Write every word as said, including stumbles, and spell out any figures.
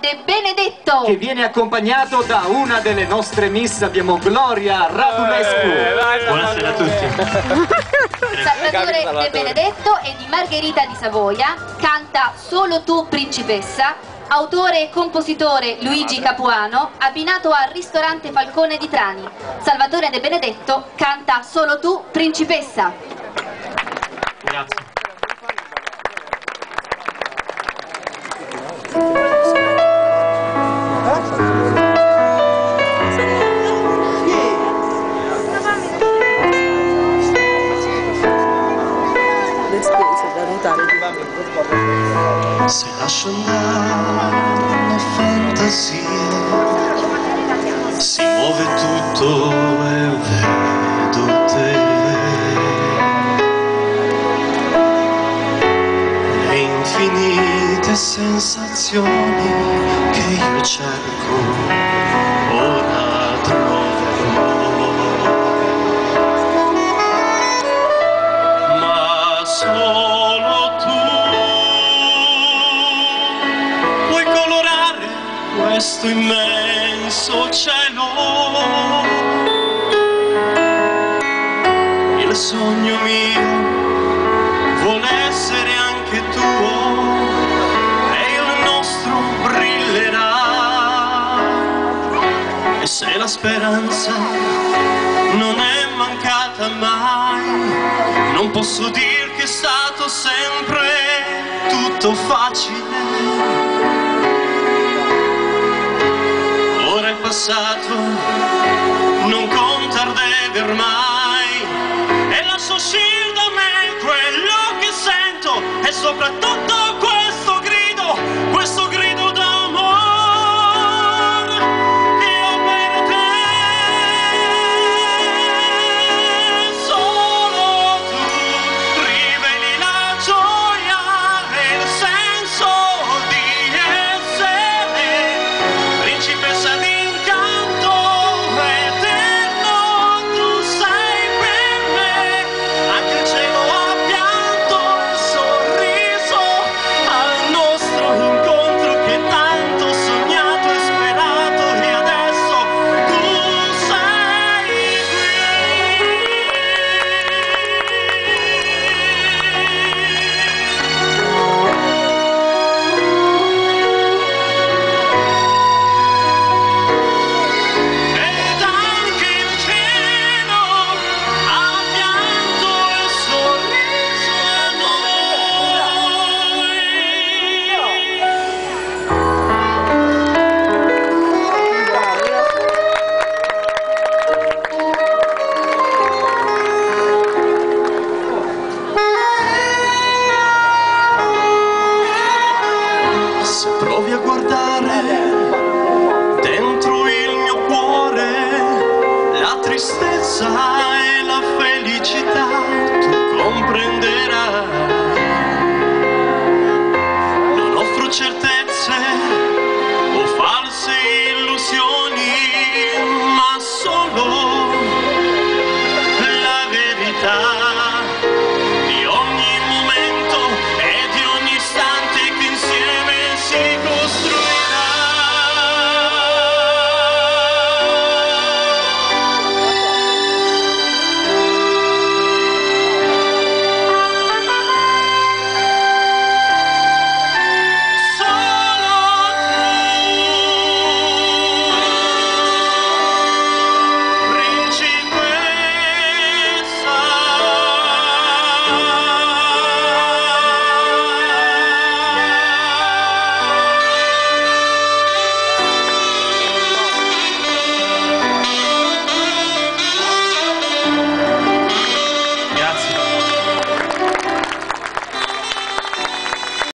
De Benedetto, che viene accompagnato da una delle nostre miss. Abbiamo Gloria Radulescu. Eh, buonasera a tutti. Salvatore De Benedetto e di Margherita di Savoia, canta Solo tu principessa, autore e compositore Luigi Capuano, abbinato al ristorante Falcone di Trani. Salvatore De Benedetto canta Solo tu principessa. Grazie. Se lascio andare la fantasia, si muove tutto e vedo te. Le infinite sensazioni che io cerco, ora troverò. Ma solo tu questo immenso cielo, il sogno mio vuole essere anche tuo e il nostro brillerà. E se la speranza non è mancata mai, non posso dir che è stato sempre tutto facile. Ora è passato, non contar deve ormai, e lascio uscire da me quello che sento, e soprattutto questo grido, questo grido d'amore che ho per te. Solo tu riveli la gioia e il senso di essere principessa di provi a guardare dentro il mio cuore la tristezza e la felicità, tu comprenderai. Non offro certezze